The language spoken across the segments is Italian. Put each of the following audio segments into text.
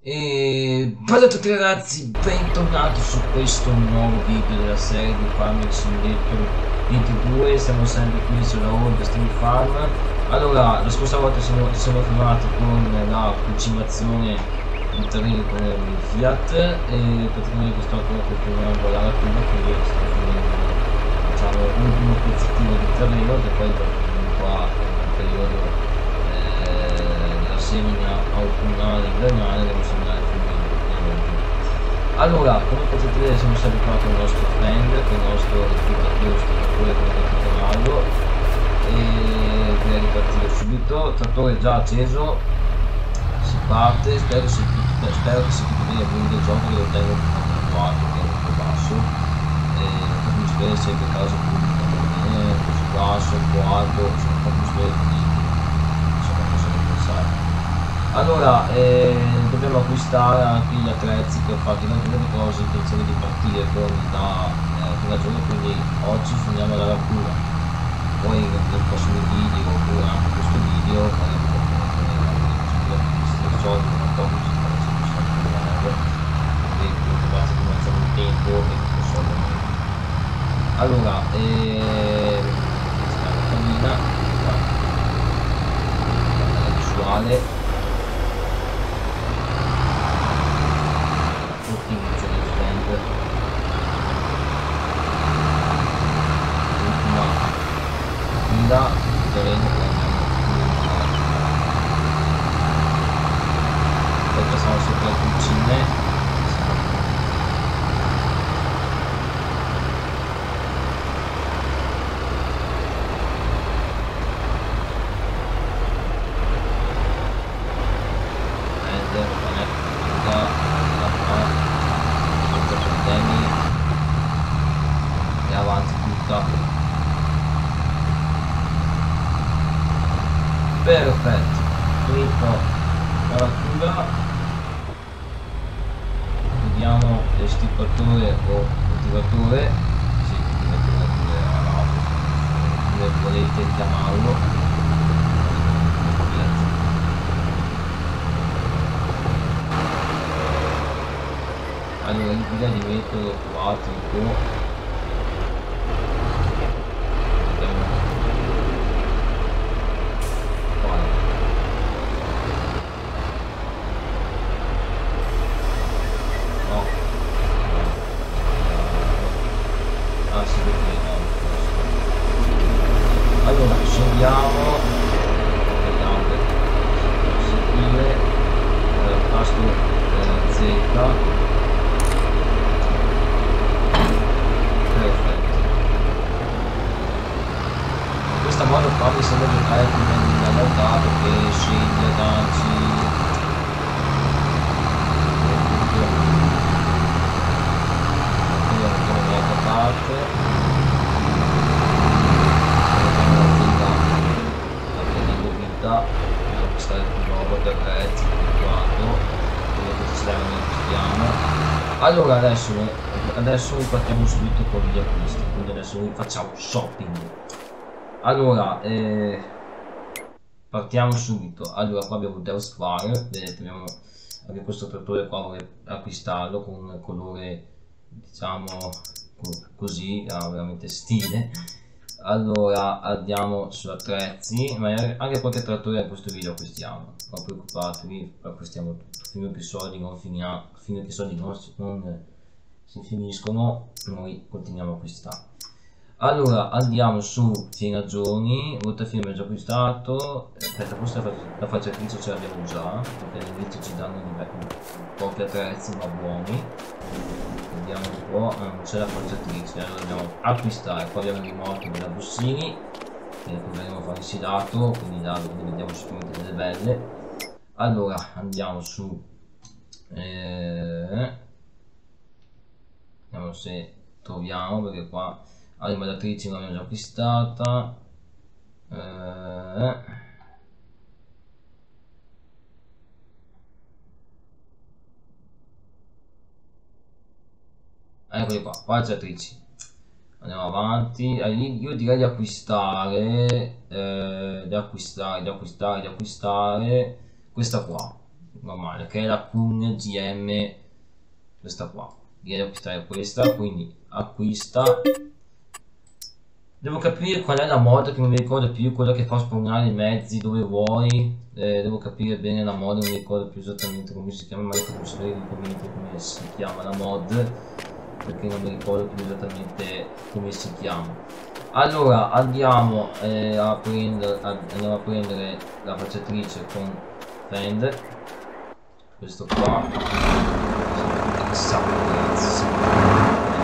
E bella a tutti ragazzi, bentornati su questo nuovo video della serie di Farming Simulator 22. Siamo sempre qui sulla World Stream Farm. Allora, la scorsa volta ci siamo fermati con la coltivazione di terreno con il Fiat e praticamente quest'oggi continuiamo la Cuba, quindi stiamo finendo, diciamo, l'ultimo pezzettino di terreno che poi qua nel periodo della semina autunnale invernale devo seminare finalmente. Allora, come potete vedere siamo sempre qua con il nostro friend, con il nostro reclutatore come potete chiamarlo, e direi di partire subito. Trattore già acceso, si parte. Spero che si chiuda bene il videogioco, che lo tengo quadro, che è molto basso, come si vede sempre causa pubblica, così basso, quadro, sono un po' più svegli, insomma non so che pensare. Allora, dobbiamo acquistare anche gli attrezzi che ho fatto in alcune cose, intenzione di partire con la prima giorno, quindi oggi finiamo la cura, poi nel prossimo video oppure anche questo video faremo questi soldi un po' così quindi basta che facciamo il tempo e tutto soldo. Allora, questa è la cabina, la visuale. Ultima guida terreno che andiamo poi passiamo sopra le cucine. Perfetto, finito la cura, vediamo l'estipatore o coltivatore, sì, coltivatore come volete chiamarlo. Allora, il guida di metodo quattro. Allora scendiamo, vediamo che seguire tasto Z. Perfetto. In questo modo qua mi sembra giocare più o meno in realtà, perché scendi a ganci parte. Dobbiamo acquistare più roba per prezzi, per quanto allora adesso partiamo subito con gli acquisti, quindi adesso noi facciamo shopping. Allora partiamo subito. Allora qua abbiamo Death Fire, vedete, abbiamo anche questo trattore qua, vorrei acquistarlo con un colore diciamo così, veramente stile. Allora andiamo su attrezzi, ma anche qualche trattore in questo video acquistiamo, non preoccupatevi, acquistiamo tutto fino a che i soldi non si finiscono, noi continuiamo a acquistare. Allora andiamo su Fienaggioni, Voltafino abbiamo già acquistato. Aspetta, questa la facciatrice ce l'abbiamo già, perché all'inizio ci danno pochi attrezzi ma buoni. Vediamo un po', non c'è la facciatrice, allora dobbiamo acquistare. Poi abbiamo il rimorchio della Bussini, che proveremo a fare insidato, quindi là vediamo sicuramente delle belle. Allora andiamo su, vediamo se troviamo, perché qua la mandatrice l'abbiamo già acquistata. Eccoli qua, falciatrici. Andiamo avanti. Io direi di acquistare questa qua. normale, che è la Kun GM, questa qua. Direi di acquistare questa, quindi acquista. Devo capire qual è la mod, che non mi ricordo più, quella che fa spawnare i mezzi dove vuoi. Devo capire bene la mod, non mi ricordo più esattamente come si chiama, magari faccio sapere nei commenti come si chiama la mod, perché non mi ricordo più esattamente come si chiama. Allora andiamo a prendere la facciatrice con Fend, questo qua. Esatto, grazie.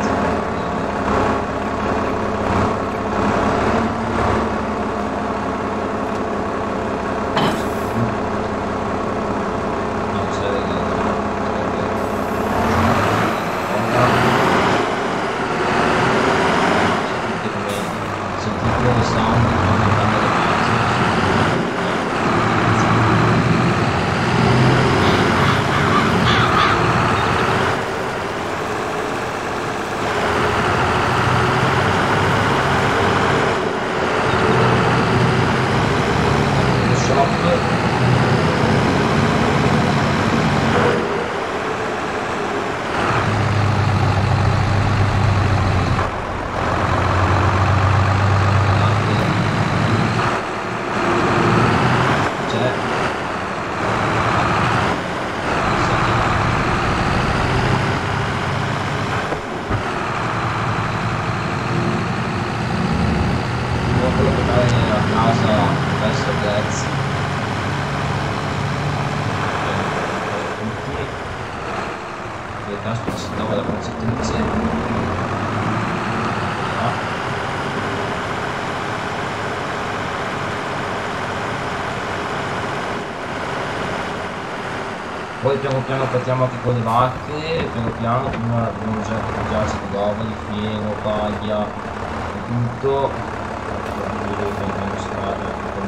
Poi piano piano partiamo anche con le vacche, piano piano, prima abbiamo già già di roba, di fieno, paglia, di tutto. Vedere che andiamo in strada anche con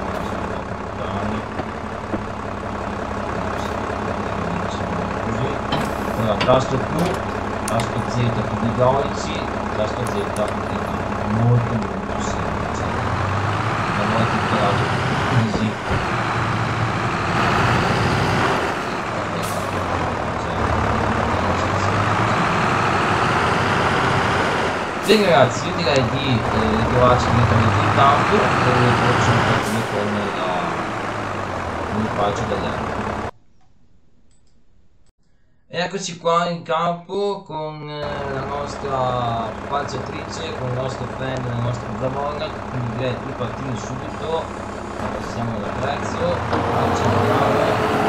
così. Allora, tasto Q, tasto Z per gli idraulici, tasto Z per molto semplice. Abbiamo articolato così. Bene ragazzi, io direi di ritrovarci direttamente in campo e facciamo partire con l'equipaggio dell'Euro. E eccoci qua in campo con la nostra falciatrice, con il nostro fan, la nostra Zamorra, quindi direi di partire subito. Passiamo da prezzo, accendiamo.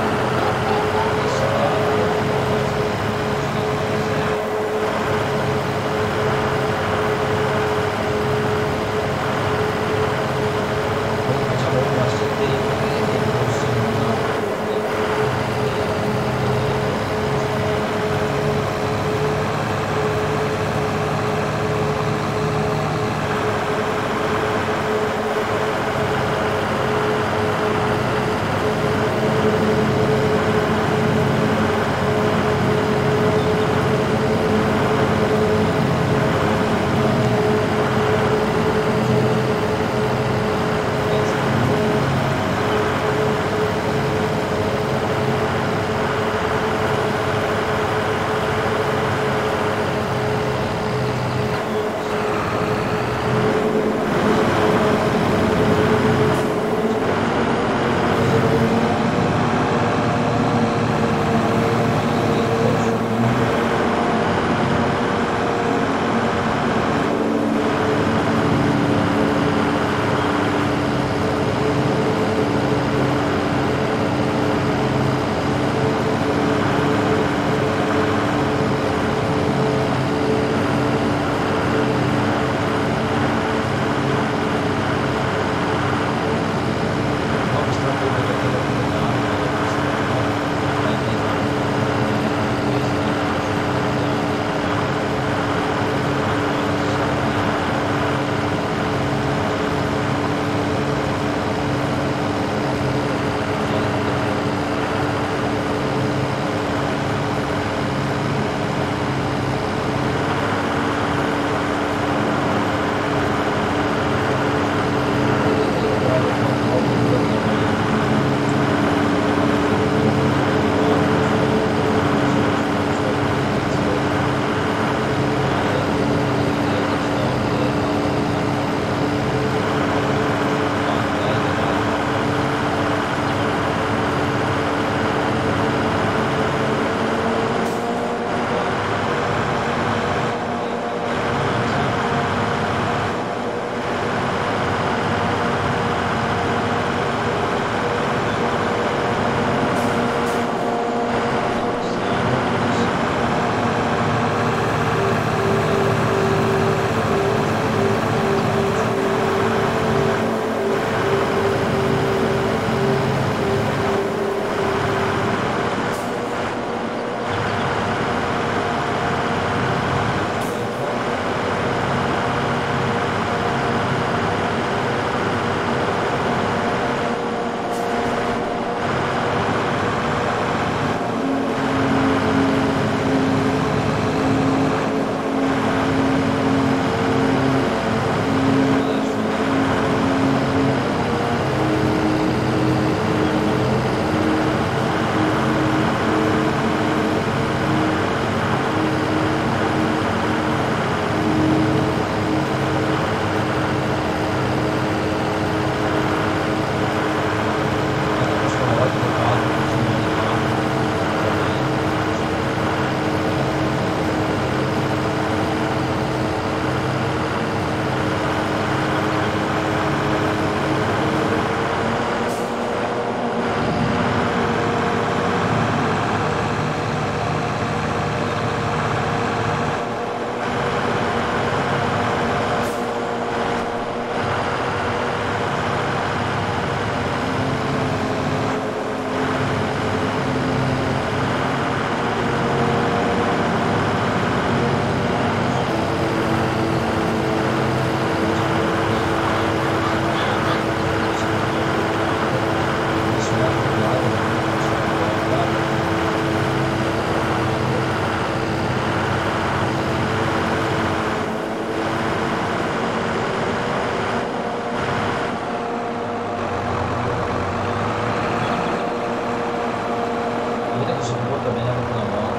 tanto si comporta bene anche con la moto.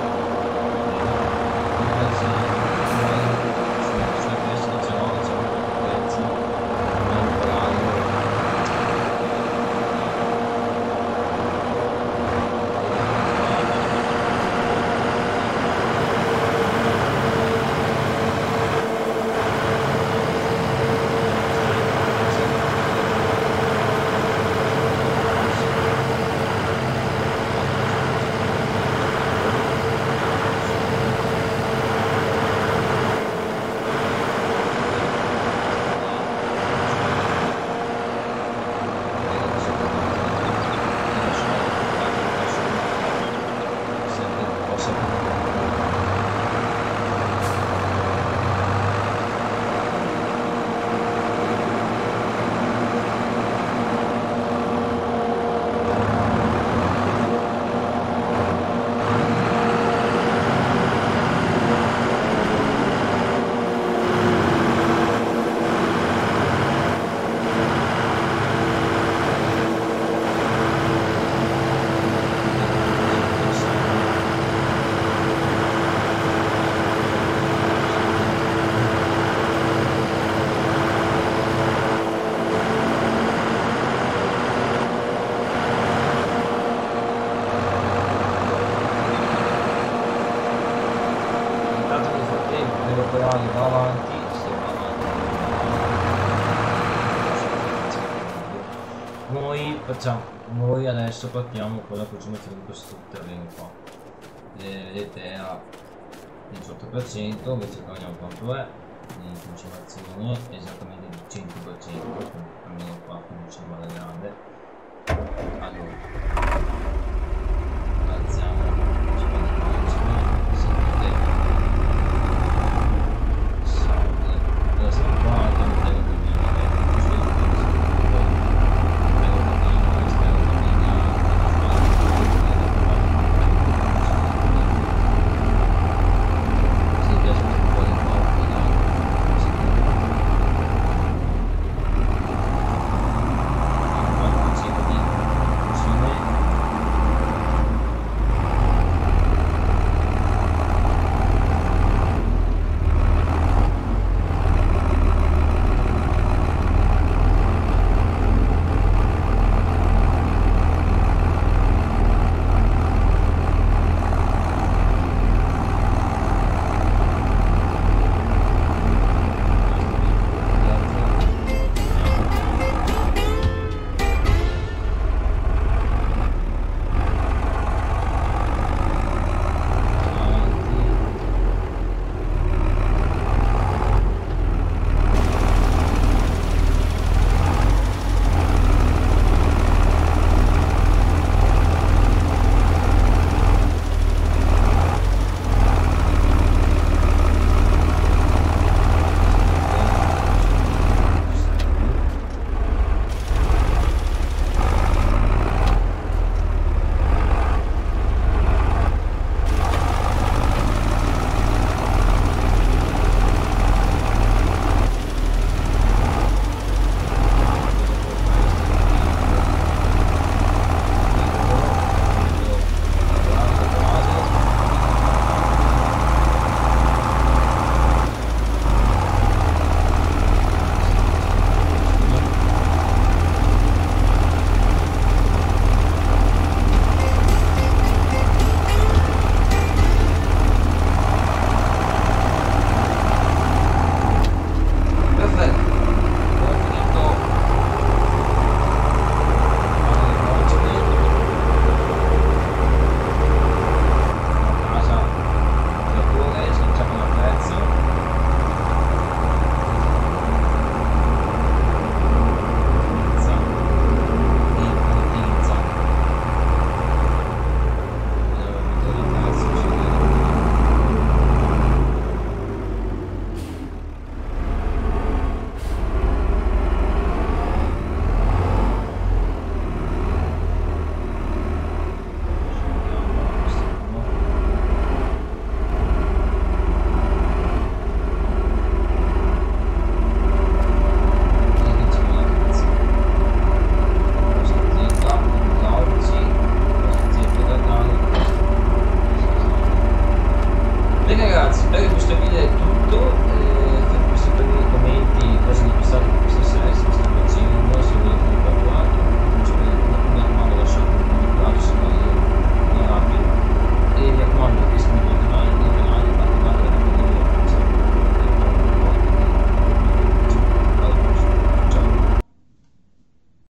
Sulle queste 19 c'è un prezzi, non imparare. Va avanti, stiamo avanti. Noi adesso partiamo con la consumazione di questo terreno qua. Vedete a 18%, invece vediamo quanto è di consumazione, esattamente il 100%, almeno qua non ci vale grande. Allora